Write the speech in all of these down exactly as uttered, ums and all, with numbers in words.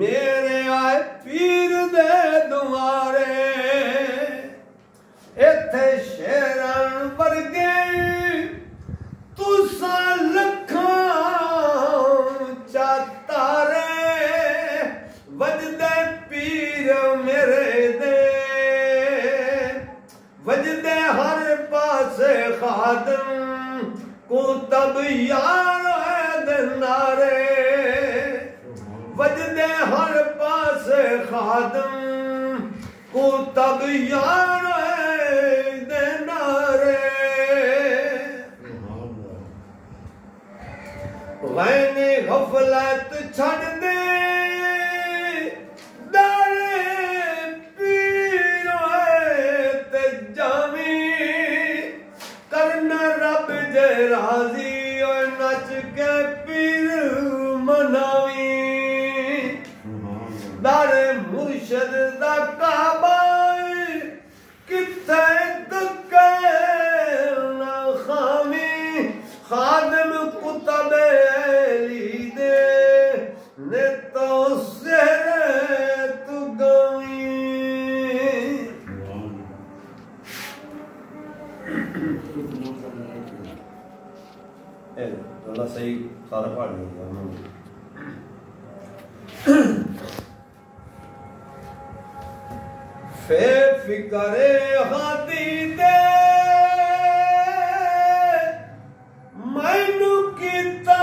मेरे आए पीर दे दुआरे इत्थे शेरन वर्गे तुसा लखां चातारे वजदे पीर मेरे दे वजदे हर पासे खादम को तब यार है नारे वजदे हर पासे खादम को तब यार है नारे वैने गफलत छड़ दे राजी और नच के पीर मनावी दारे मुर्शद दा काबा किथे दुके ना खामी खादम कुतब ली दे ने तो सेरे तू गई थोड़ा सही सारा पढ़ लिया फे फिकरे हाथी दे मैनू कीता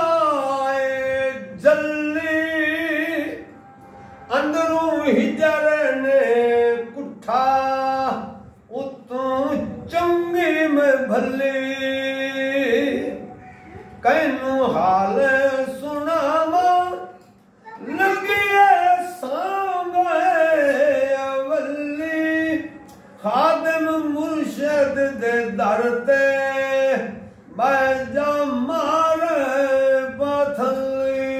जल्ली अंदरों हिजर ने कुठा उतों चंगी में भली कैनू हाल सुनावा लगिए सांग अवली खादम मुर्शद दे दर ते बैजा मार पथली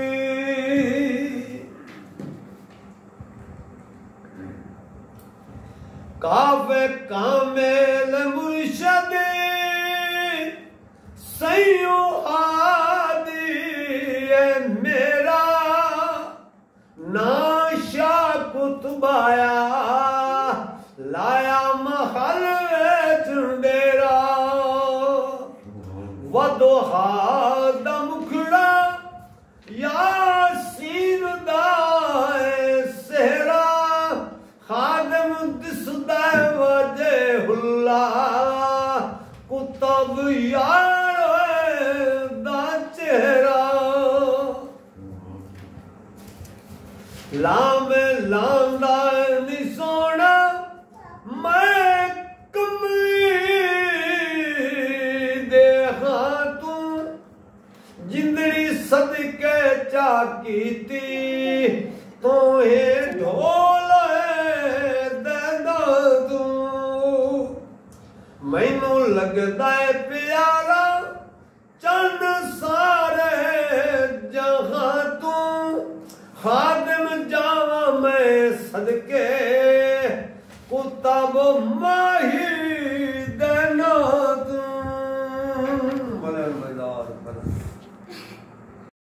कावे कामेल मुर्शद सैयो आदि मेरा नाशा कुतबाया लाया महल डेरा वदोहा दमुखड़ा यासीन दाए सेहरा खादम दिसदा वजे हुल्ला कुतब यार लाम लांदा नी सोना मैं कमली देखा तू जिंदड़ी सदके चा कीती तो हे ढोल देना तू मैनू लगदा है प्यारा चंद सारे जहां तू खादिम जावा मैं सदके कुतब मार